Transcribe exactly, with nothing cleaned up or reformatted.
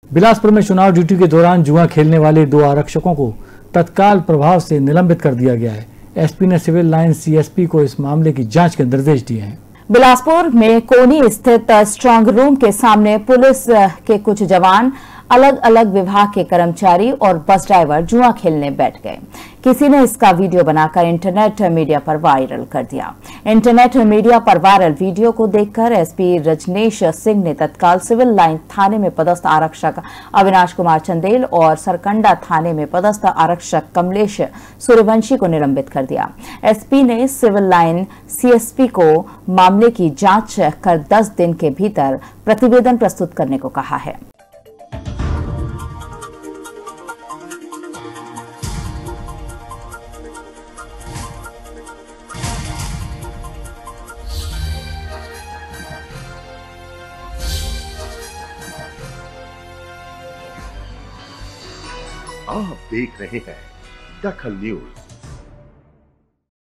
बिलासपुर में चुनाव ड्यूटी के दौरान जुआ खेलने वाले दो आरक्षकों को तत्काल प्रभाव से निलंबित कर दिया गया है। एसपी ने सिविल लाइन सीएसपी को इस मामले की जांच के निर्देश दिए हैं। बिलासपुर में कोनी स्थित स्ट्रांग रूम के सामने पुलिस के कुछ जवान, अलग अलग विभाग के कर्मचारी और बस ड्राइवर जुआ खेलने बैठ गए। किसी ने इसका वीडियो बनाकर इंटरनेट मीडिया पर वायरल कर दिया। इंटरनेट मीडिया पर वायरल वीडियो को देखकर एसपी रजनेश सिंह ने तत्काल सिविल लाइन थाने में पदस्थ आरक्षक अविनाश कुमार चंदेल और सरकंडा थाने में पदस्थ आरक्षक कमलेश सूर्यवंशी को निलंबित कर दिया। एसपी ने सिविल लाइन सीएसपी को मामले की जांच कर दस दिन के भीतर प्रतिवेदन प्रस्तुत करने को कहा है। आप देख रहे हैं दखल न्यूज।